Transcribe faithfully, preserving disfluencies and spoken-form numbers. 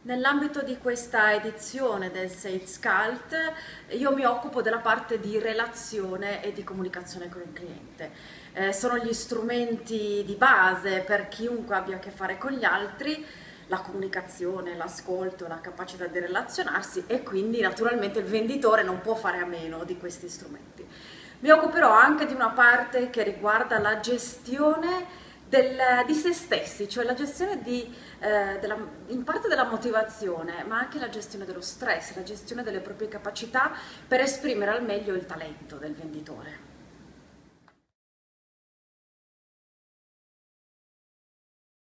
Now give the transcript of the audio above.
Nell'ambito di questa edizione del Sales Cult io mi occupo della parte di relazione e di comunicazione con il cliente. Eh, sono gli strumenti di base per chiunque abbia a che fare con gli altri, la comunicazione, l'ascolto, la capacità di relazionarsi e quindi naturalmente il venditore non può fare a meno di questi strumenti. Mi occuperò anche di una parte che riguarda la gestione del, di se stessi, cioè la gestione di, eh, della, in parte della motivazione, ma anche la gestione dello stress, la gestione delle proprie capacità per esprimere al meglio il talento del venditore.